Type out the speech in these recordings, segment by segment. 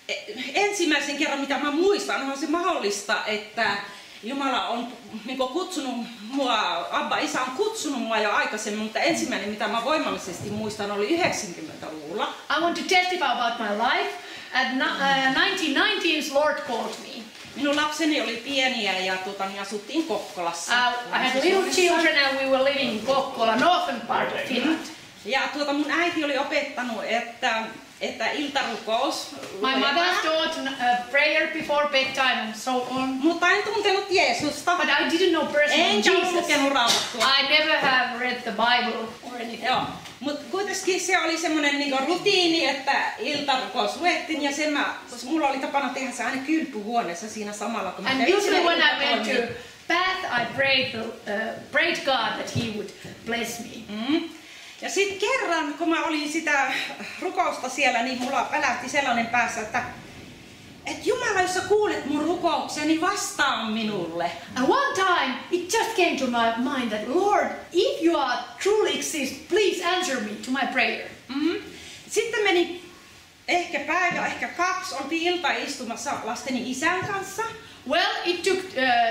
ensimmäisen kerran, mitä mä muistan, on se mahdollista, että Jumala on kutsunut mua, Abba Isä on kutsunut mua jo aikaisemmin, mutta ensimmäinen, mitä mä voimallisesti muistan, oli 90-luvulla. I want to testify about my life. At 1990s, Lord called me. Minun lapseni oli pieniä ja asuttiin Kokkolassa. I had little children and we were living in Kokkola, northern part of Finland. Ja mun äiti oli opettanut, että iltarukous. My mother taught prayer before bedtime and so on. Mutta en tuntenut Jeesusta. But I didn't know personally Jesus. Lukenut Raamattua. I never have read the Bible or anything. Joo. Mutta kuitenkin se oli semmoinen rutiini, että iltarukous luettiin ja mulla oli tapana tehdä se aina kylpyhuoneessa siinä samalla kun and usually when I went to bath, I prayed God that He would bless me. Ja sitten kerran, kun mä olin sitä rukousta siellä, niin mulla välähti sellainen päässä, että Jumala, jos sä kuulet mun rukoukseni, vastaa minulle. And one time it just came to my mind that Lord, if you are truly exist, please answer me to my prayer. Sitten meni ehkä päivä, ehkä 2, oltiin iltaistumassa lasteni isän kanssa. Well, it took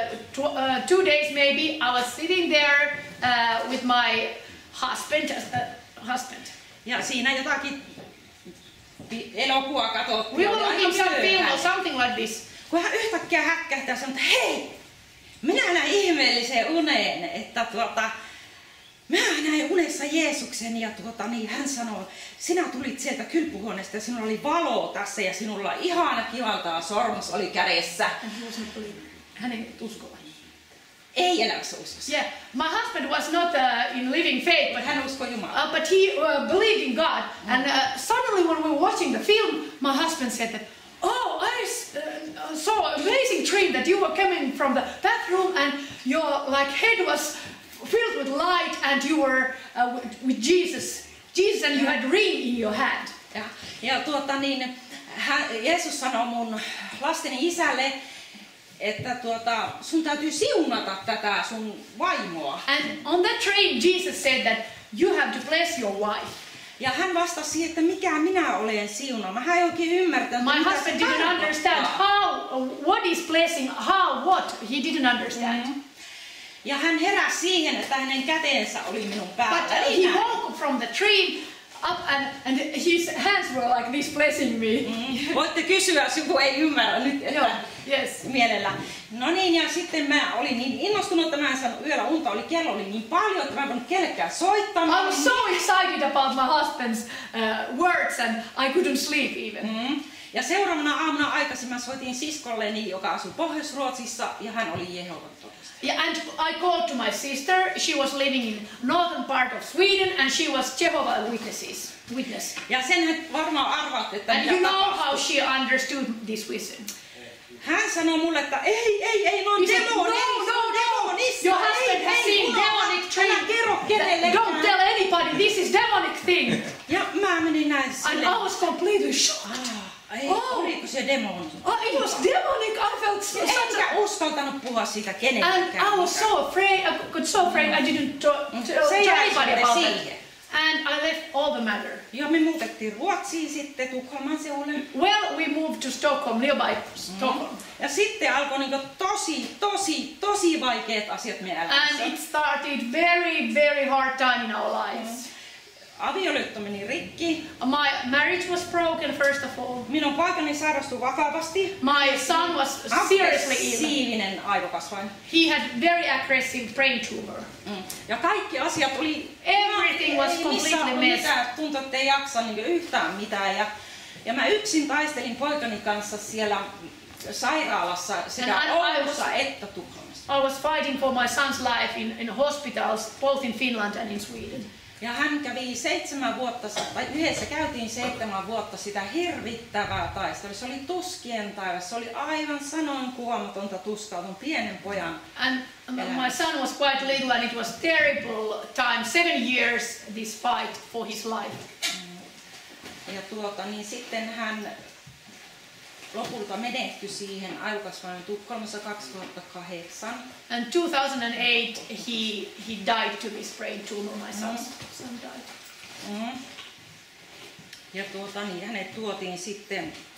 2 days maybe. I was sitting there with my husband. Ja siinä jotakin elokuvaa katsottiin. We were looking some film or something like this. Kun hän yhtäkkiä häkkähtää ja sanoo, että hei, minä näin ihmeellisen unen, että minä näin unessa Jeesuksen ja niin hän sanoi, sinä tulit sieltä kylpyhuoneesta ja sinulla oli valo tässä ja sinulla ihana kivaltaa sormus oli kädessä. Hän ei uskova. Ei enää uskossa. Yeah, my husband was not in living faith, but hän uskoi Jumalaa. But he believed in God. And suddenly, when we were watching the film, my husband said that, "Oh, I saw an amazing dream that you were coming from the bathroom, and your head was filled with light, and you were with Jesus, and you had a ring in your hand." Ja Jeesus sanoi mun lasteni isälle, että sun täytyy siunata tätä sun vaimoa. And on that train Jesus said that you have to bless your wife. Ja hän vastasi siihen, että mikä minä olen siunaama. Hän ei oikein ymmärtänyt. My husband didn't understand what is blessing, what. He didn't understand. Ja hän heräsi siihen, että hänen käteensä oli minun päällä. But he woke from the train up and his hands were like this blessing me. Voitte kysyä, jos joku ei ymmärrä nyt, että yes. Mielellä. No niin, ja sitten mä olin niin innostunut, että mä en saanut yöllä unta, kello oli niin paljon, että mä en voinut kellekään soittaa. I was so excited about my husband's words and I couldn't sleep even. Ja seuraavana aamuna aikaisin mä soitin siskolleni, joka asui Pohjois-Ruotsissa, ja hän oli Jehovan todistus. Yeah, and I called to my sister. She was living in northern part of Sweden, and she was Jehovah's Witness. Ja sen varmaan arvaat, että and you know how she understood this vision. Hän sanoi mulle, että ei, no demonist. Your husband has seen demonic dream. Don't tell anybody, this is demonic thing. Ja mä menin näin and I was completely shocked. Oliko se demoni? It was demonic. I felt enkä uskaltanut puhua siitä kenellekään. And I was so afraid. I got so afraid I didn't tell anybody about it. And I left all the matter. Ja me muutettiin Ruotsiin sitten Tukholman seudulle. Well, we moved to Stockholm, nearby Stockholm. Ja sitten alkoi tosi vaikeat asiat meidän elämässä. And it started very hard time in our lives. Avioliitto meni rikki. My marriage was broken first of all. Minun poikani sairastui vakavasti. My son was seriously ill. Aggressiivinen aivokasvain. He had very aggressive brain tumor. Ja kaikki asiat oli everything was completely messed. Tuntui, että ei jaksa yhtään mitään. Ja mä yksin taistelin poikani kanssa siellä sairaalassa sekä Oulussa että Tukholmassa. I was fighting for my son's life in hospitals both in Finland and in Sweden. Ja hän kävi 7 vuotta, tai yhdessä käytiin 7 vuotta sitä hirvittävää taistelua. Se oli tuskien taivas, se oli aivan sanoin kuomatonta tuskaa tuon pienen pojan. And my son was quite little and it was terrible time, 7 years this fight for his life. Ja niin sitten hän lopulta menehtyi siihen aivokasvain Tukholmassa 2008. And 2008 he died to this brain tumor. My son died. Ja niin hänet tuotiin sitten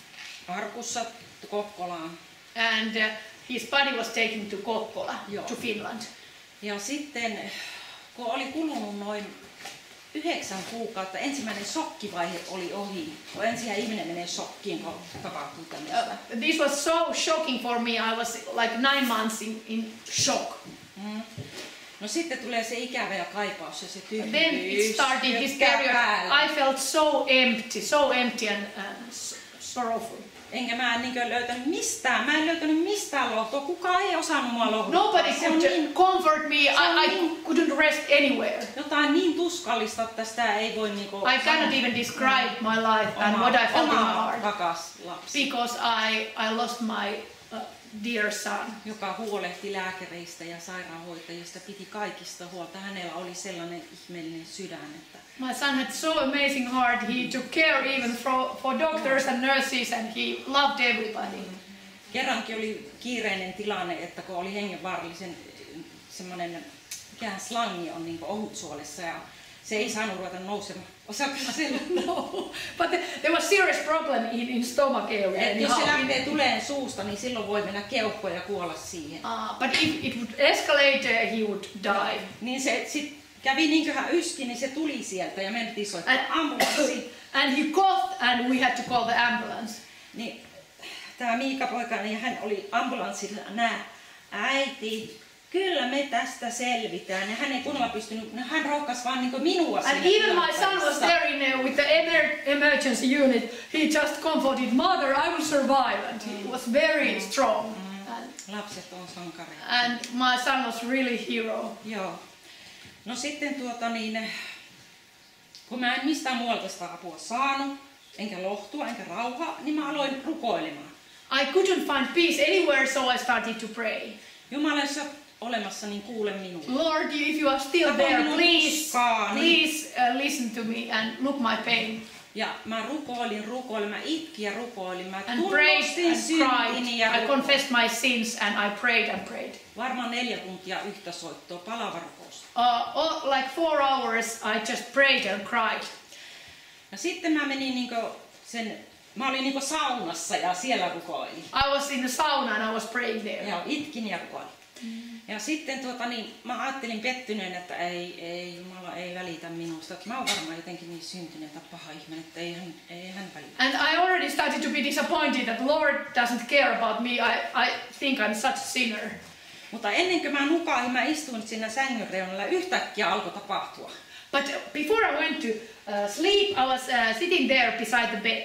Arkussa Kokkolaan. And his body was taken to Kokkola, Joo. to Finland. Ja sitten, kun oli kulunut noin 9 kuukautta, ensimmäinen shokkivaihe oli ohi. Kun ensin ihminen menee shokkiin, kun tapahtuu tämmöistä. This was so shocking for me. I was like 9 months in shock. No sitten tulee se ikävä ja kaipaus ja se tyhjyys. Then it started this period. I felt so empty and sorrowful. Enkä mä löytänyt mistään. Mä en löytänyt mistään lohtua. Kukaan ei osannut mua lohduttaa. Nobody could comfort me. I couldn't rest anywhere. Jotain niin tuskallista, että sitä ei voi I cannot even describe my life and what I felt in my heart. Rakas lapsi. Because I lost my dear son. Joka huolehti lääkäreistä ja sairaanhoitajista, piti kaikista huolta. Hänellä oli sellainen ihmeellinen sydän, että my son had so amazing heart. He took care even for doctors and nurses, and he loved everybody. Kerrankin oli kiireinen tilanne, että kun oli hengenvaarallisen semmoinen mikään slangi on niin ohutsuolessa ja se ei saanut ruveta nousemaan. Osaatko sen? No, but there was serious problem in stomach area. Jos se lähtee tuleen suusta, niin silloin voi mennä keuhkoon ja kuolla siihen. But if it would escalate, he would die. Niin se sit kävi niinköhän yski, niin se tuli sieltä ja mentiin soittaa ambulanssi. And he coughed and we had to call the ambulance. Niin, tämä Miika poikani, hän oli ambulanssilla, äiti, kyllä me tästä selvitään. Ja hän ei kunnolla pystynyt, hän rohkaisi vaan niin minua. And even my son was there with the emergency unit. He just comforted, mother, I will survive. And he was very strong. Lapset on sankareita. And my son was really hero. Joo. No sitten kun mä en mistään muualta sitä apua saanut, enkä lohtua, enkä rauhaa, niin mä aloin rukoilemaan. I couldn't find peace anywhere, so I started to pray. Jumala, jos olet olemassa, niin kuule minua. Lord, if you are still there, please listen to me and look my pain. Ja mä rukoilin, mä itkin ja rukoilin, mä tunnustin syntini ja I confessed my sins and I prayed. Varmaan 4 tuntia yhtä soittoa, palavarukousta. Like 4 hours I just prayed and cried. Ja sitten mä menin mä olin saunassa ja siellä rukoilin. I was in the sauna and I was praying there. Ja itkin ja rukoilin. Ja sitten mä ajattelin pettyneen, että ei Jumala ei välitä minusta. Mä oon varmaan jotenkin niin syntynyt ja paha ihminen, että ei hän välitä. And I already started to be disappointed that Lord doesn't care about me. I think I'm such a sinner. Mutta ennen kuin mä nukahin, mä istuin siinä sängyn reunalla, yhtäkkiä alkoi tapahtua. But before I went to sleep, I was sitting there beside the bed.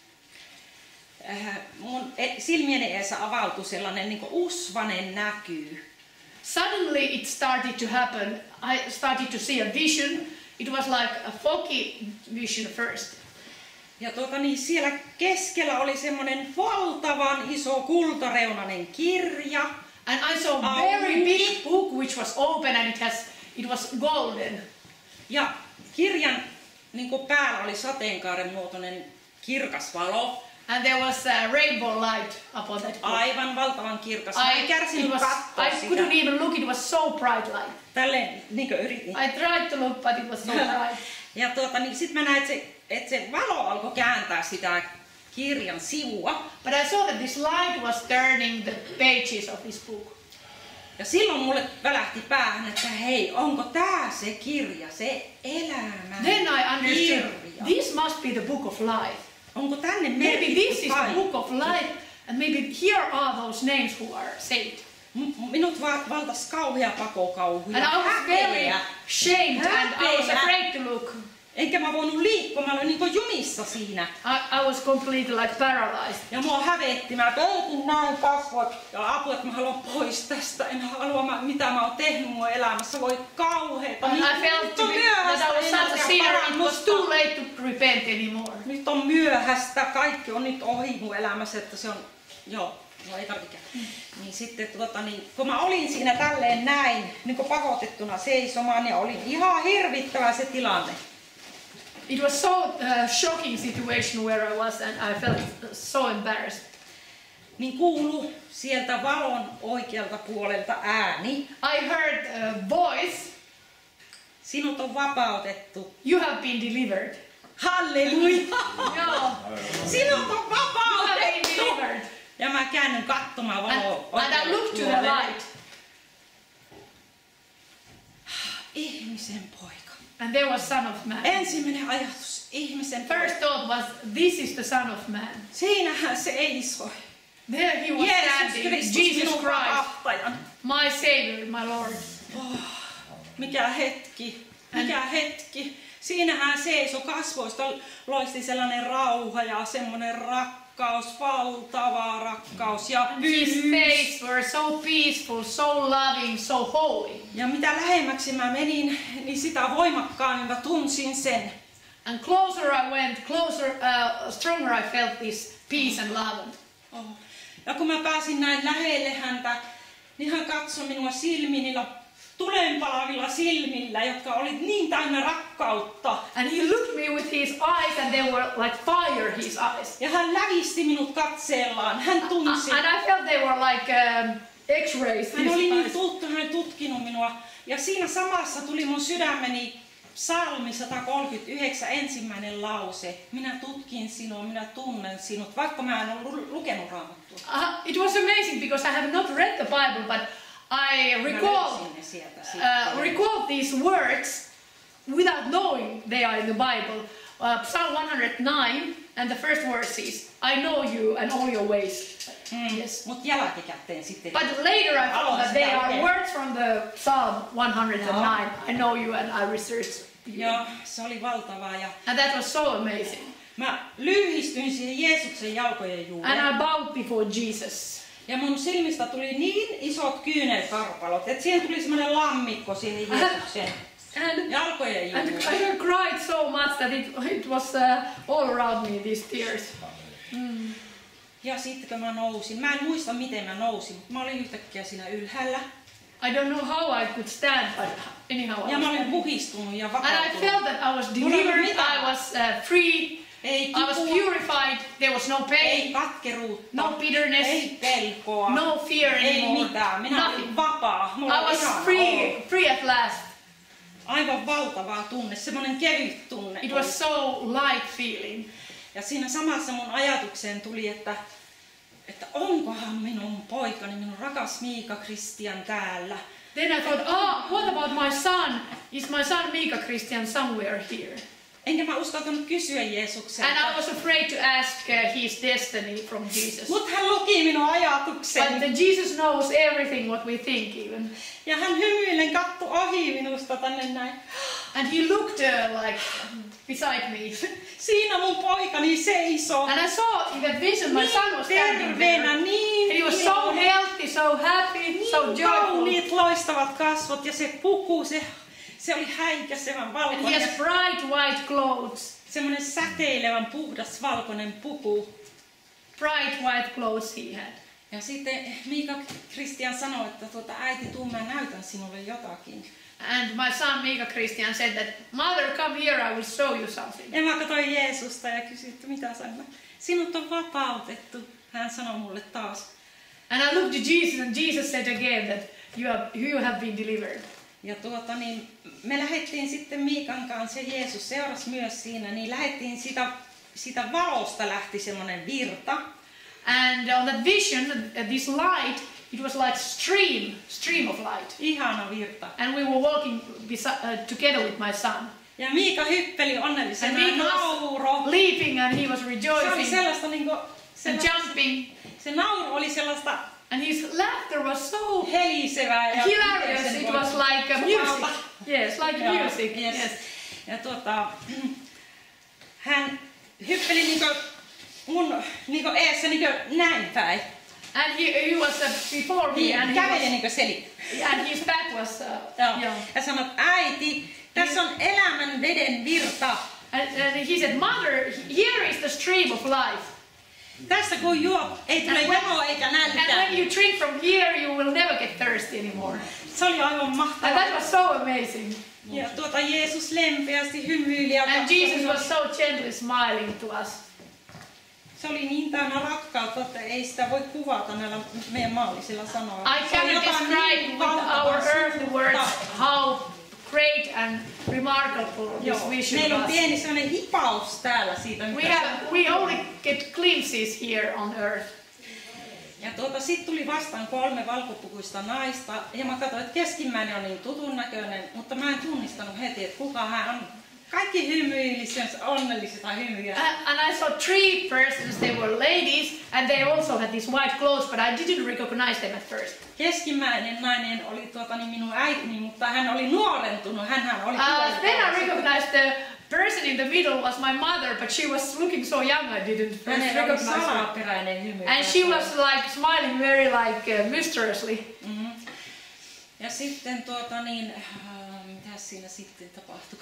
Mun silmieni edessä avautui sellainen usvanen näky. Suddenly it started to happen. I started to see a vision. It was like a foggy vision first. Ja siellä keskellä oli semmoinen valtavan iso kultareunainen kirja. And I saw a very big book which was open and it was golden. Ja kirjan päällä oli sateenkaaren muotoinen kirkas valo. And there was a rainbow light upon that book. Aivan valtavan kirkas. I couldn't even look, it was so bright light. Tälleen yritin. I tried to look, but it was so bright. Ja sit mä näin, että se valo alkoi kääntää sitä kirjan sivua. But I saw that this light was turning the pages of this book. Ja silloin mulle välähti päähän, että hei, onko tää se kirja, se elämän Then I understood, kirja? this must be the book of life. Onko tänne maybe this is the book of life, and maybe here are those names who are saved. Minut valtas kauhea pakokauhu. And I was very shamed and I was afraid to look. Enkä mä voinut liikkua, mä olin jumissa siinä. I was completely like paralyzed. Ja mua hävetti, mä peitin näin kasvot ja apua, että mä haluan pois tästä. En halua mitä mä oon tehnyt mun elämässä, voi kauheeta. I felt that I was such a sinner, it was too late to repent anymore. Nyt on myöhäistä, kaikki on nyt ohi mun elämässä, että se on, no ei tarvikään. Niin sitten kun mä olin siinä tälleen näin, pakotettuna seisomaan ja oli ihan hirvittävä se tilanne. It was so shocking situation where I was and I felt so embarrassed. Niin kuului sieltä valon oikealta puolelta ääni. I heard a voice. Sinut on vapautettu. You have been delivered. Halleluja! Joo. Sinut on vapautettu. mä käännyn katsomaan valoa. And I looked to the light. Ihmisen poika. And there was Son of Man. Ensimmäinen ajatus, ihmisen poika. First thought was, this is the Son of Man. Siinähän se seisoi. There he was standing, Jesus Christ, my Savior, my Lord. Oh, mikä hetki, mikä hetki. Siinähän seisoi, kasvoista loisti sellainen rauha ja semmoinen rakkaus, valtava rakkaus ja His face were so peaceful, so loving, so holy. Ja mitä lähemmäksi mä menin, niin sitä voimakkaammin mä tunsin sen. And closer I went, stronger I felt this peace and love. Oh. Ja kun mä pääsin näin lähelle häntä, niin hän katsoi minua silmiin niillä tulenpalavilla silmillä, jotka olivat niin täynnä rakkautta. And he looked me with his eyes and they were like fire, his eyes. Ja hän lävisti minut katseellaan. Hän tunsi. And I felt they were like X-rays. Hän oli niin hän tutkinut minua. Ja siinä samassa tuli mun sydämeni Psalmi 139 ensimmäinen lause. Minä tutkin sinua, minä tunnen sinut, vaikka mä en ole lukenut Raamattua. It was amazing because I have not read the Bible, but I recall these words without knowing they are in the Bible. Psalm 109 and the first verse is, I know you and all your ways. Yes. Mut jälkikäteen sitten. But later I found that they are words from the Psalm 109. I know you and I researched you. Joo, se oli valtavaa. And that was so amazing. Mä lyhistyin siihen Jeesuksen jalkojen juureen. And I bowed before Jesus. Ja mun silmistä tuli niin isot kyynelkarpalot, että siihen tuli semmoinen lammikko siihen Jeesuksen jalkojen juureen. And I cried so much that it was all around me, these tears. Ja sitten kun mä nousin, mä en muista miten mä nousin, mutta mä olin yhtäkkiä siinä ylhäällä. I don't know how I could stand, but anyhow. Ja mä olin puhistunut ja vakautunut. And I felt that I was delivered, I was free, I was purified, there was no pain, ei katkeruutta, no bitterness, ei pelkoa, no fear ei anymore, mitään. Minä olin vapaa. I was free at last. Aivan valtavaa tunne, semmoinen kevyt tunne. It was so light feeling. Ja siinä samassa mun ajatukseen tuli, että onkohan minun poikani, minun rakas Miika Christian täällä. Then I thought, what about my son? Is my son Miika Christian somewhere here? Enkä mä uskaltanut kysyä Jeesukselta. And I was afraid to ask his destiny from Jesus. Mutta hän luki minun ajatukseni. But Jesus knows everything what we think even. Ja hän hymyillen katsoi ohi minusta tänne näin. And he looked like beside me. Siinä mun poikani seisoo. And I saw in the vision my son was standing terveenä, there. niin He was so healthy, so happy, niin so joyful. kauniit loistavat kasvot ja se puku, se oli häikäisevän And valkoinen. he has bright white clothes. Semmoinen säteilevän puhdas valkoinen puku. Bright white clothes he had. Ja sitten Miika Christian sanoi, että äiti, tuu mä näytän sinulle jotakin. And my son Miika Christian said that, Mother, come here, I will show you something. Ja mä katsoin Jeesusta ja kysyin, että mitä sanoa. Sinut on vapautettu, hän sanoi mulle taas. And I looked at Jesus and Jesus said again that you have been delivered. Ja me lähdettiin sitten Miikan kanssa, ja Jeesus seurasi myös siinä, niin lähdettiin sitä valosta lähti semmoinen virta. And on that vision, this light, it was like stream of light. Ihana virta. And we were walking together with my son. Ja Miika hyppeli onnellisena, And Miika nauro. leaping and he was Se oli rejoicing sellaista and jumping. Se nauru oli sellaista And his laughter was so helisevää ja hilarious. It was like music. Yes, like music. Yes. Ja hän hyppeli mun eessä näin päin. And he was before me and and his back was ja sanoi, äiti, tässä on elämän veden virta. And he said, Mother, here is the stream of life. Tästä kun juo, ei tule janoa eikä nälkää. And when you drink from here, you will never get thirsty anymore. Se oli aivan mahtavaa. And that was so amazing. Ja Jeesus lempeästi hymyili. And Jesus was so gently smiling to us. Se oli niin täynnä rakkautta, että ei sitä voi kuvata näillä meidän maallisilla sanoilla. I cannot describe with our earthly words how great and remarkable this vision meillä on was. pieni sellainen hipaus täällä siitä. We only get glimpses here on earth. Sitten tuli vastaan 3 valkopukuista naista ja mä katsoin, että keskimmäinen on niin tutun näköinen, mutta mä en tunnistanut heti, että kuka hän on. Kaikki hymyilisiä, onnellisia hymyjä. And I saw 3 persons, they were ladies, and they also had these white clothes, but I didn't recognize them at first. Keskimmäinen nainen oli minun äitini, mutta hän oli nuorentunut, hänhän oli Then I recognized the person in the middle was my mother, but she was looking so young I didn't first recognize her. salaperäinen hymy. And she was like smiling very like mysteriously. Mm-hmm. Ja sitten mitä siinä sitten tapahtui?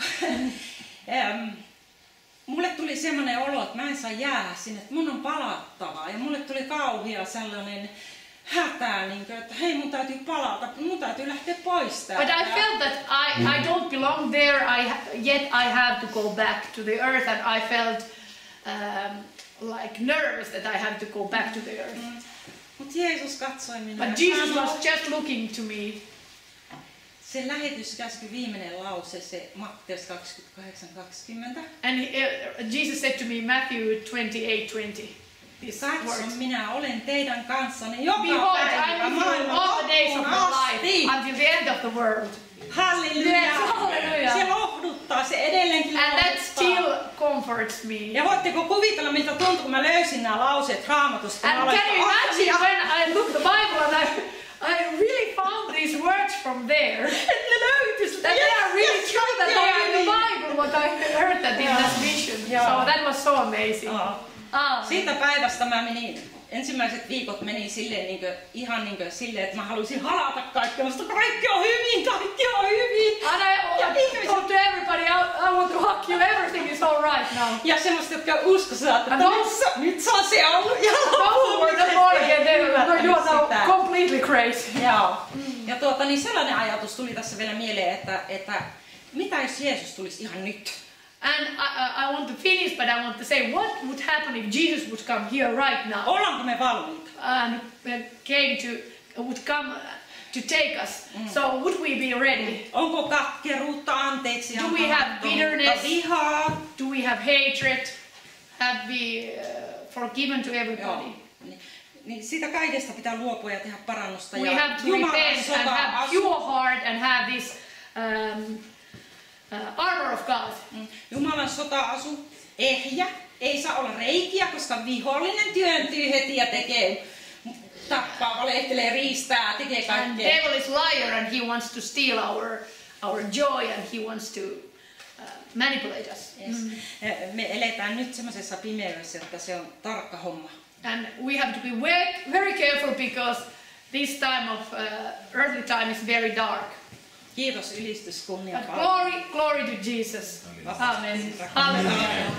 Mulle tuli semmoinen olo, että mä en saa jäädä sinne, että mun on palattava. Ja mulle tuli kauhea sellainen hätä, että hei, mun täytyy palata, mun täytyy lähteä pois täältä. But I felt that I don't belong there, yet I have to go back to the earth, and I felt like nervous that I have to go back to the earth. Mutta Jeesus katsoi minua. But Jesus was just looking to me. Se lähetyskäsky viimeinen lause, se Matteus 28:20. And Jesus said to me, Matthew 28:20. Katso, minä olen teidän kanssanne joka Behold, päivä I'm with you all the days of my life until the end of the world. Halleluja! Yes, halleluja! Se lohduttaa, se edelleenkin lohduttaa. And that still comforts me. Ja voitteko kuvitella, miltä tuntui, kun mä löysin nämä lauseet Raamatusta? And can you imagine when I looked the Bible and I really found these words from there. That they are really true, that they are in the Bible, what I heard that in this vision. So that was so amazing. Siitä päivästä mä menin, ensimmäiset viikot meni silleen, ihan silleen, että mä halusin halata kaikkea. Kaikki on hyvin, kaikki on hyvin. And I told to everybody, I want to hug you, everything is all right now. Ja semmoista, jotka uskosivat, että nyt se on se ollut. Ja those were the born again, you are now completely crazy. Joo. Ja sellainen ajatus tuli tässä vielä mieleen, että mitä jos Jeesus tulisi ihan nyt? And I want to finish, but I want to say, what would happen if Jesus would come here right now? Ollaanko me valmiita? And would come to take us. So would we be ready? Onko katkeruutta, anteeksi? Do we have bitterness? Vihaa? Do we have hatred? Have we forgiven to everybody? Niin siitä kaikesta pitää luopua ja tehdä parannusta. We have to repent and have pure heart and have this armor of God. Jumalan sota-asu, ehjä, ei saa olla reikiä, koska vihollinen työntyy heti ja tekee, tappaa, valehtelee, riistää, tekee kaikkea. And devil is liar and he wants to steal our joy and he wants to manipulate us. Yes. Me eletään nyt semmoisessa pimeydessä, että se on tarkka homma. And we have to be very careful because this time of earthly time is very dark. Kiitos, ylistys, kunnia. But glory to Jesus. Amen. Hallelujah.